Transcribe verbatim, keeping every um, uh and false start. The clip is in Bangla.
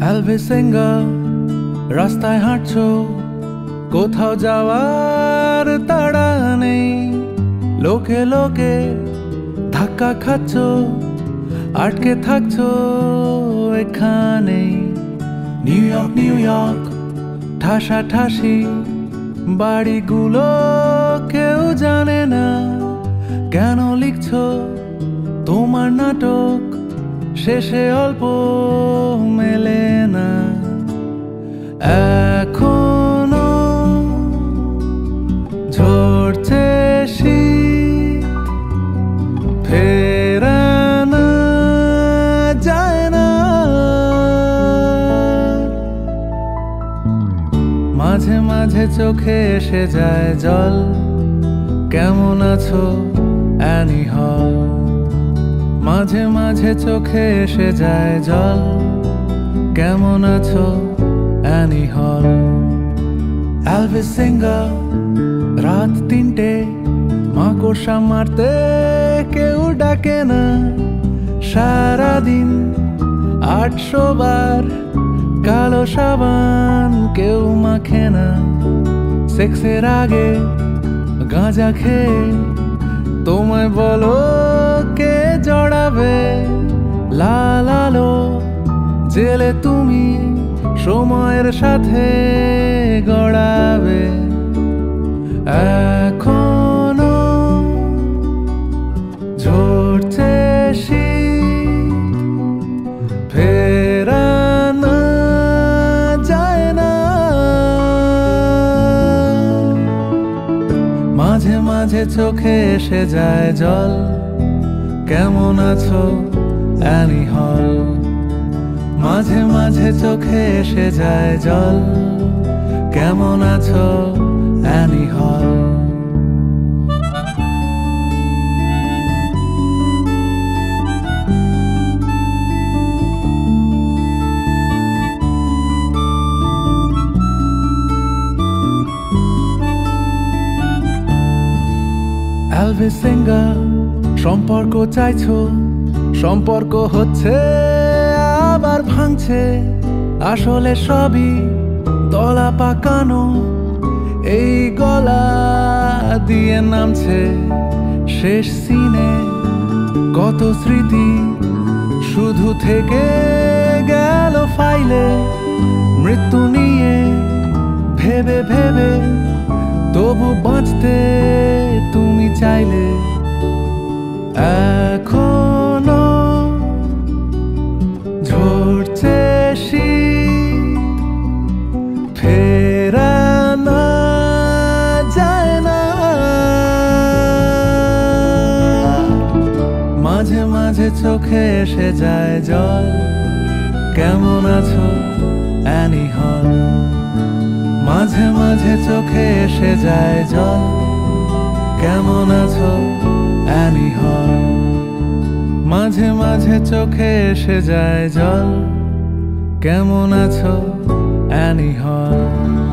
Alvy Singer, রাস্তায় হাঁটছো, কোথাও যাওয়ার তাড়া নেই, লোকে লোকে ধাক্কা খাচ্ছো, আটকে থাকছো এখানে। নিউ ইয়র্ক নিউ ইয়র্ক ঠাসা ঠাসি বাড়িগুলো কেউ জানে না, কেন লিখছো তোমার নাটক, শেষে অল্প মেলে না। এখনো ঝরছে শীত, ফেরানো যায় না। মাঝে মাঝে চোখে এসে যায় জল, কেমন আছো অ্যানি হল। মাঝে মাঝে চোখে এসে যায় জল, কেমন আছো অ্যানি হল। Alvy Singer, রাত তিনটে, মাকড়সা মারতে কেউ ডাকে না। সারাদিন আটশো বার কালো সাবান কেউ মাখে না। সেক্সের আগে গাঁজা খেয়ে তোমায় বলো কে জড়াবে। লাল আলো জেলে তুমি সময়ের সাথে গড়াবে। এখনো ঝরছে শীত, ফেরানো যায় না। মাঝে মাঝে চোখে এসে যায় জল, কেমন আছো অ্যানি হল। মাঝে মাঝে চোখে এসে যায় জল, কেমন আছো অ্যানি হল। Alvy Singer, সম্পর্ক চাইছো, সম্পর্ক হচ্ছে আবার ভাঙছে। আসলে সবই দলা পাকানো, এই গলা দিয়ে নামছে। শেষ সিনে কত স্মৃতি শুধু থেকে গেল ফাইলে। মৃত্যু নিয়ে ভেবে ভেবে তবু বাঁচতে তুমি চাইলে। এখনো ঝরছে শীত, ফেরানো যায় না। মাঝে মাঝে চোখে এসে যায় জল, কেমন আছো অ্যানি হল। মাঝে মাঝে চোখে এসে যায় জল, কেমন আছো অ্যানি হল। মাঝে মাঝে চোখে এসে যায় জল, কেমন আছো অ্যানি হল।